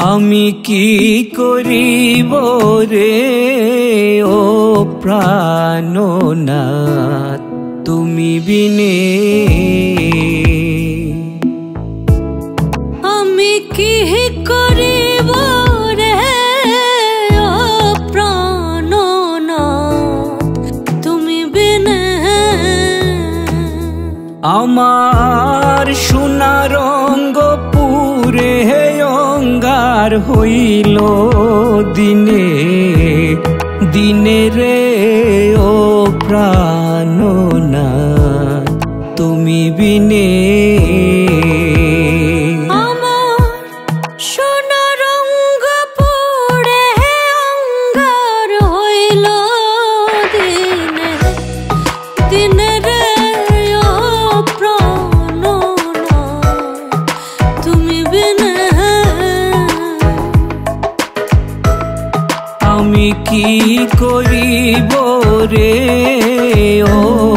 আমি কি করিব রে ও প্রাণনাথ তুমি বিনে আমি কি করিব রে ও প্রাণনাথ তুমি বিনে আমার সোনা রঙ্গ পুরে অঙ্গার হইল দিনে দিনে রে ও প্রাণনাথ তুমি বিনে আমি কি করিব রে ও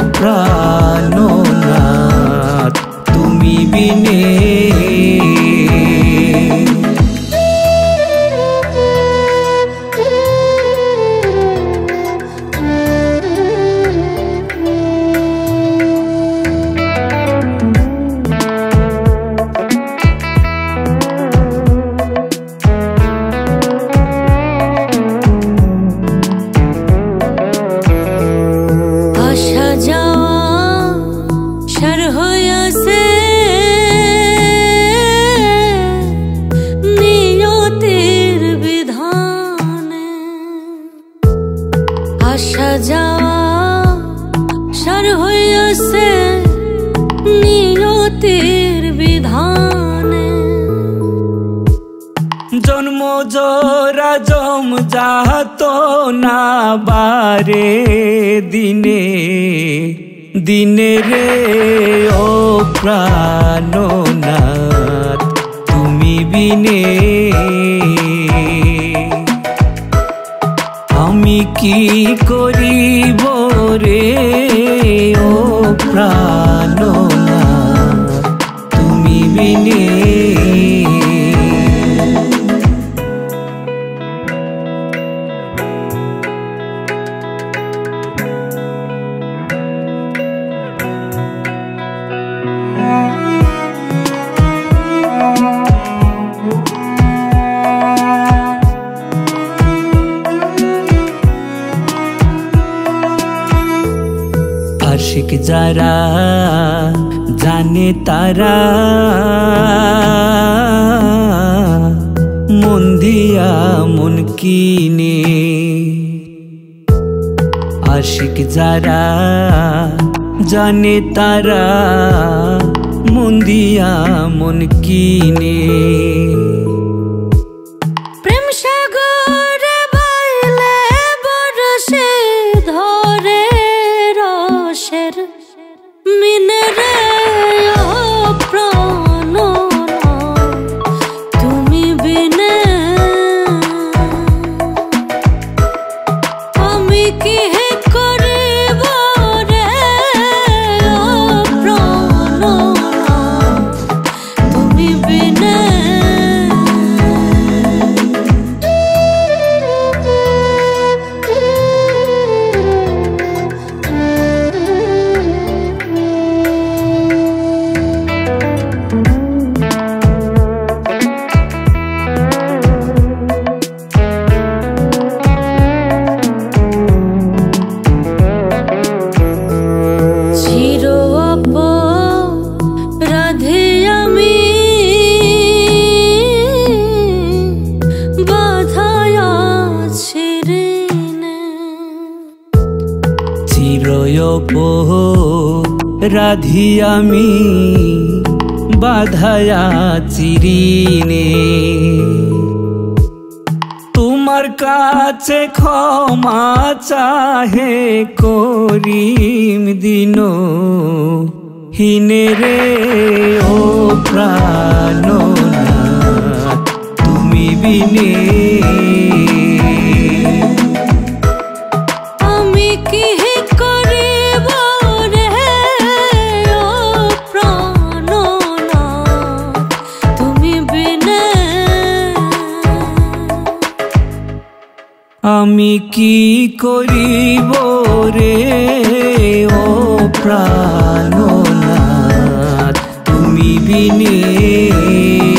প্রাণনাথ তুমি বিনে আসা যাওয়া সার হইয়াছে নিয়তির বিধানে জন্ম জরা জম যাত না বারে দিনে দিনে রে ও প্রাণনাথ তুমি বিনে আমি কি করিব রে ও প্রাণনাথ তুমি বিনে আশিক যারা জানে তারা মন দিয়া মন কিনে আশিক যারা জানে তারা মন দিয়া মন কিনে প্রেম সাগরে বাইলে বরসে ধরে রসের মিনে রে ও প্রাণনাথ তুমি বিনে আমি কি করিব রে ও প্রাণনাথ তুমি বিনে রাধি আমি বাধায়া চিরিনে তোমার কাছে ক্ষমা চাহে করিম দিন হিনে রে ও প্রাণনাথ তুমি বিনে আমি কি করিব রে ও প্রাণনাথ তুমি বিনে কি করিব রে ও প্রাণনাথ তুমি বিনে